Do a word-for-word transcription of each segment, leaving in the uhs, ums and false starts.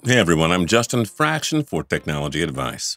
Hey everyone, I'm Justin Fraction for Technology Advice.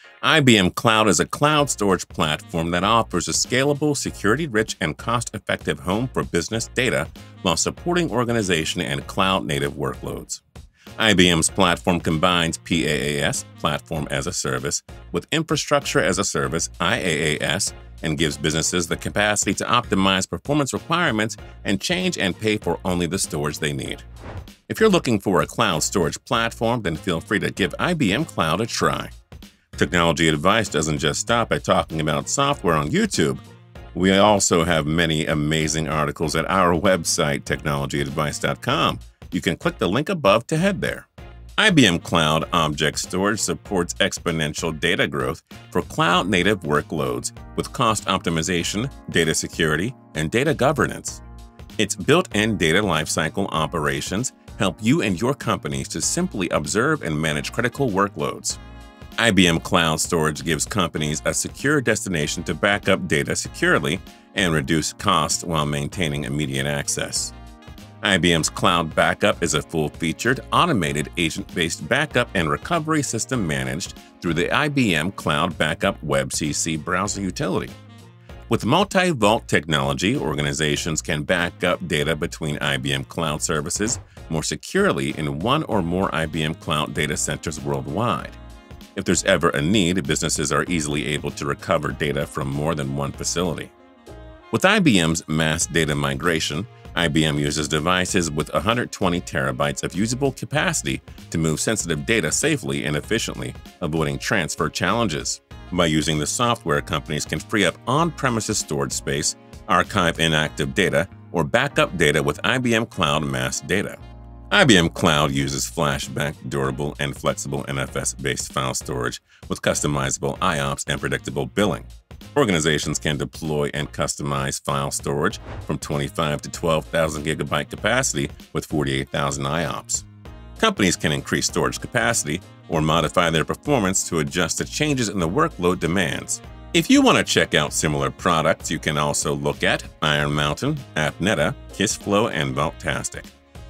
I B M Cloud is a cloud storage platform that offers a scalable, security-rich, and cost-effective home for business data while supporting organization and cloud-native workloads. I B M's platform combines PaaS, Platform as a Service, with Infrastructure as a Service, IaaS, and gives businesses the capacity to optimize performance requirements and change and pay for only the storage they need. If you're looking for a cloud storage platform, then feel free to give I B M Cloud a try. Technology Advice doesn't just stop at talking about software on YouTube. We also have many amazing articles at our website, technology advice dot com. You can click the link above to head there. I B M Cloud Object Storage supports exponential data growth for cloud-native workloads with cost optimization, data security, and data governance. Its built-in data lifecycle operations help you and your companies to simply observe and manage critical workloads. I B M Cloud Storage gives companies a secure destination to back up data securely and reduce costs while maintaining immediate access. I B M's Cloud Backup is a full-featured, automated, agent-based backup and recovery system managed through the I B M Cloud Backup Web C C browser utility. With multi-vault technology, organizations can back up data between I B M Cloud services more securely in one or more I B M Cloud data centers worldwide. If there's ever a need, businesses are easily able to recover data from more than one facility. With I B M's mass data migration, I B M uses devices with one hundred twenty terabytes of usable capacity to move sensitive data safely and efficiently, avoiding transfer challenges. By using the software, companies can free up on-premises storage space, archive inactive data, or back up data with I B M Cloud Mass Data. I B M Cloud uses flashback, durable, and flexible N F S-based file storage with customizable I O P S and predictable billing. Organizations can deploy and customize file storage from twenty-five to twelve thousand gigabyte capacity with forty-eight thousand I O P S. Companies can increase storage capacity or modify their performance to adjust to changes in the workload demands. If you want to check out similar products, you can also look at Iron Mountain, AppNeta, KissFlow, and Vaulttastic.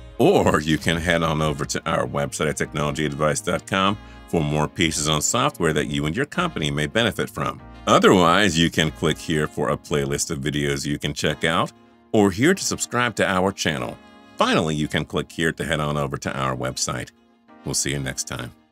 Or you can head on over to our website at technology advice dot com for more pieces on software that you and your company may benefit from. Otherwise, you can click here for a playlist of videos you can check out, or here to subscribe to our channel. Finally, you can click here to head on over to our website. We'll see you next time.